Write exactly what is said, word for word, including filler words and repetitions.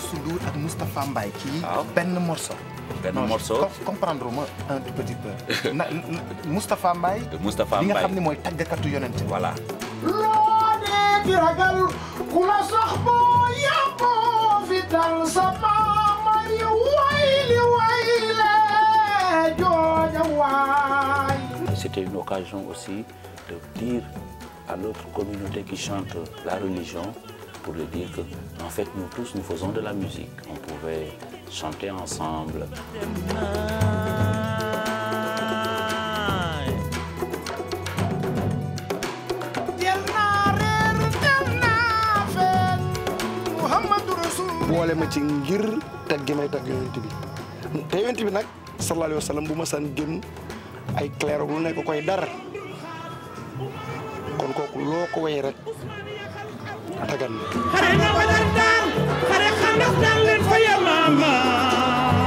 Youssou Ndour ak Moustapha Mbaye kii waaw benn morceau. benn morceau comprendre ma un tout petit peu. na Moustapha Mbaye. Moustapha Mbaye li nga xam ne mooy tàggkatu yonent. voilà. loo dee di ragal ku la sox boo yàqoo fi dal sa maama yi wayli wayle jooja waay. C'était une occasion aussi de dire à l'autre communauté qui chante la religion, pour lui dire que, en fait, nous tous, nous faisons de la musique. On pouvait chanter ensemble. boole ma ci ngir tagg gi may tagg yonent bi te yonent bi nag sallallahu alayhi wa sallam bu ma san gën ay clair lu nekk koy dara kon kooku loo ko way rek dagan na. xare na Badar daal xare Xandaq daal leen fa yamaama